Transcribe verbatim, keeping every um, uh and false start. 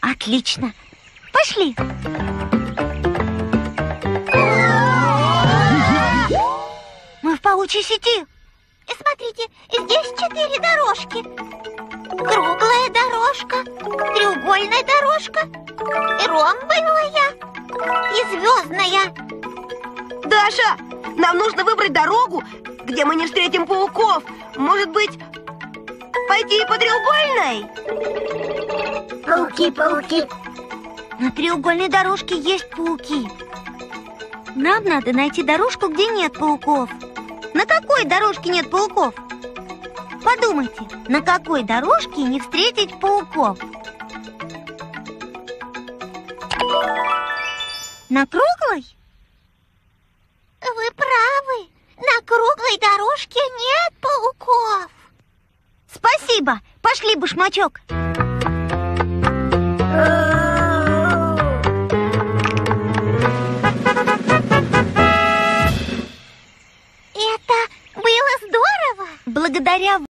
Отлично. Пошли. Мы в паучьей сети. И смотрите, здесь четыре дорожки. Круглая дорожка, треугольная дорожка, и ромбовая, и звездная. Даша, нам нужно выбрать дорогу, где мы не встретим пауков. Может быть, пойти по треугольной? Пауки, пауки. На треугольной дорожке есть пауки. Нам надо найти дорожку, где нет пауков. На какой дорожке нет пауков? Подумайте, на какой дорожке не встретить пауков? На круглой? Вы правы. На круглой дорожке нет пауков. Спасибо. Пошли, башмачок. Это было здорово. Благодаря